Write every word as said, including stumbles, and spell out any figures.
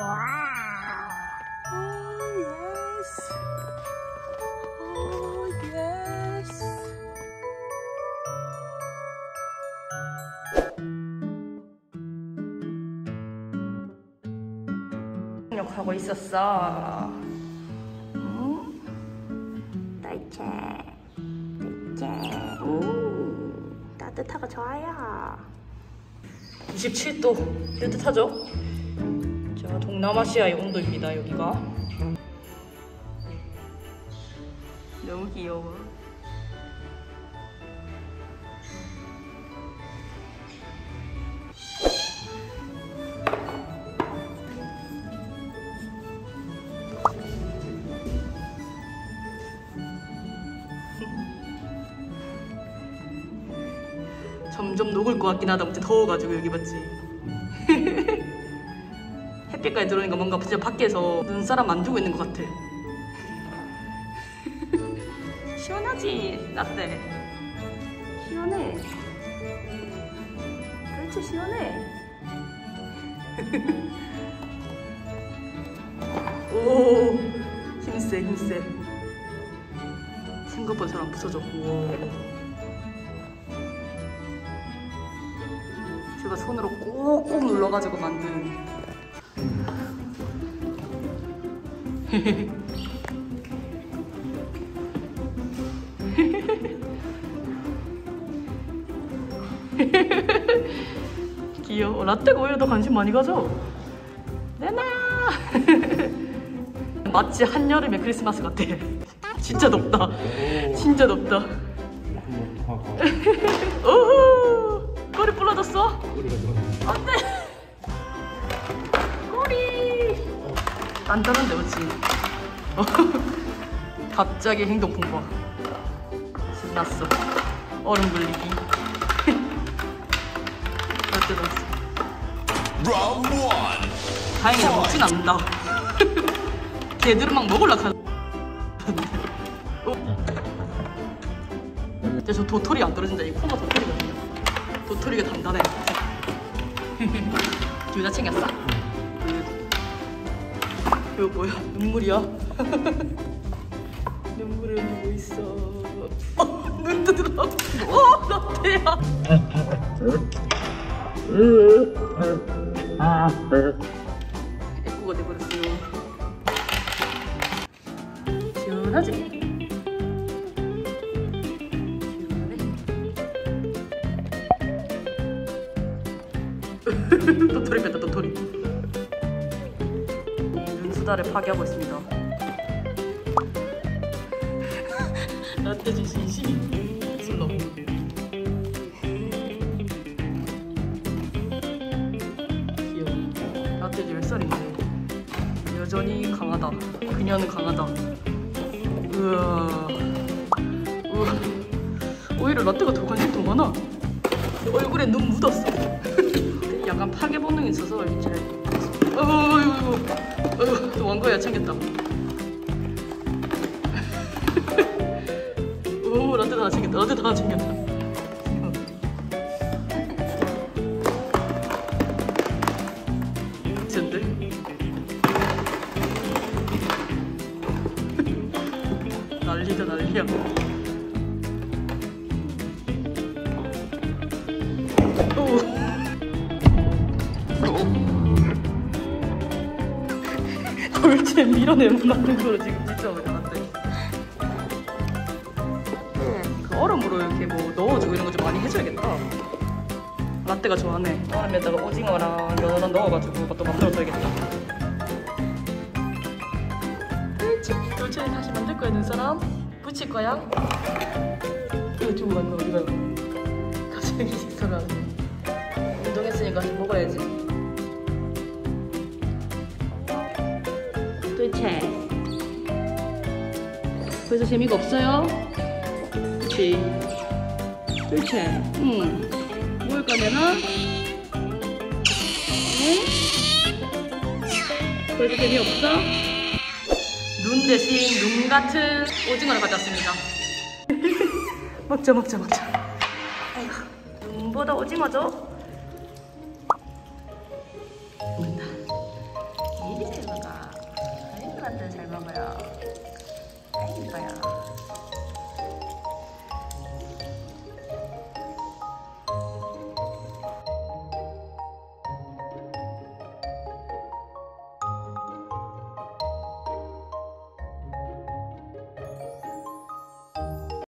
와우. 오, 예스. 오, 예스. 하고 있었어. 응? 딸채, 딸채. 오, 따뜻하고 좋아요. 이십칠 도 따뜻하죠? 자, 동남아시아의 온도입니다. 여기가 너무 귀여워. 점점 녹을 것 같긴 하다. 진짜 더워가지고 여기 맞지? 햇빛까지 들어오니까 뭔가 진짜 밖에서 눈사람 만들고 있는 것 같아. 시원하지? 라떼 시원해. 그렇지, 시원해. 오, 힘세 힘세. 생각보다 잘 안 부서져. 우와. 제가 손으로 꾹꾹 눌러가지고 만든. 귀여워. 라떼가 오히려 더 관심 많이 가져. 내놔. 마치 한여름의 크리스마스 같아. 진짜 덥다. 진짜 덥다. 오호. 꼬리 부러졌어? 안돼. 꼬리. 단단한데 그치? 갑자기 행동 풍부하. 신났어. 얼음 굴리기. 라떼 넣었어. 다행이다. 먹진 않는다. 걔들은 막 먹으려고 하는데. 근데 저 도토리 안 떨어진다. 이 코가 도토리거든요. 도토리가 단단해. 둘 다 챙겼어? 이거 뭐야? 눈물이야? 눈물을 흘리고 있어. 어, 눈 뜨더라. 어, 라떼야. 애꾸가 돼버렸어요. 시원하지? 도토리 뺐다. 도토리. 눈수다를 파괴하고 있습니다. 라떼 주신 신이 술로. 귀여워. 라떼 지 몇 살인데 여전히 강하다. 그녀는 강하다. 우와. 우와. 오히려 라떼가 더 관심 더 많아. 얼굴에 눈 묻었어. 약간 파괴 본능이 있어서 이제. 어이구, 어이구, 또 왕거야 챙겼다. 오, 라떼 다 챙겼다. 라떼 다 챙겼다. 미쳤는데? 난리다 난리야. 오. 돌체 밀어내면 만든 거로 지금 진짜 어려운데. 그 얼음으로 이렇게 뭐 넣어주고 이런 거 좀 많이 해줘야겠다. 라떼가 좋아하네. 얼음에다가 오징어랑 연어랑 넣어가지고 또 만들어줘야겠다. 돌체, 돌체 다시 만들 거야. 눈사람 붙일 거야. 이거 주고 갔나 어디 가요? 갑자기 식사를 운동했으니까 좀 먹어야지. 돌체. 벌써 재미가 없어요? 그치? 돌체. 응. 먹을 거면은? 응? 벌써 재미없어? 눈 대신 눈 같은 오징어를 가져왔습니다. 먹자 먹자 먹자. 아이고, 눈보다 오징어죠?